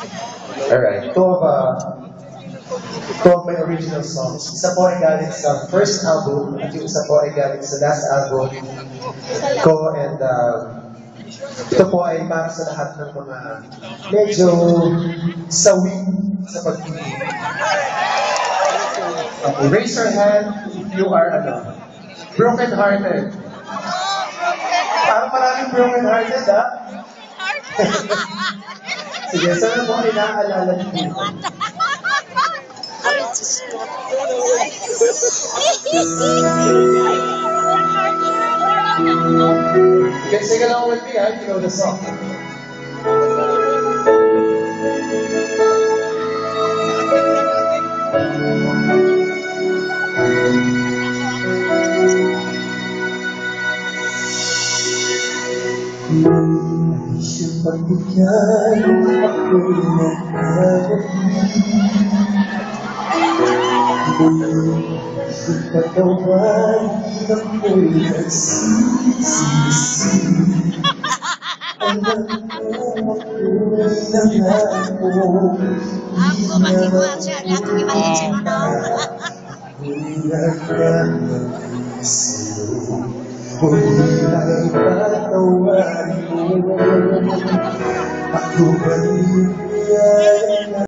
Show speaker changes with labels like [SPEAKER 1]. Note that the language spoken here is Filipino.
[SPEAKER 1] Alright, two of my original songs. Isa po ay galing sa first album, at yung isa po ay galing sa last album ko, and ito po ay para sa lahat ng mga medyo sawi sa pag-ibig. Okay, raise your hand if you are broken-hearted. Parang maraming broken-hearted, ha? Sige, saan mo ay naaalala niyo? You can sing along with me, huh? You know the song. Isang pagbigay ako'y nakakabili. Ipagkawan ako'y nagsisisi. Hanggang ako'y nangako.
[SPEAKER 2] Ako, matiguan siya. Ako, ibalit siya na.
[SPEAKER 1] Huli na ipatawarin mo. Ako ba'y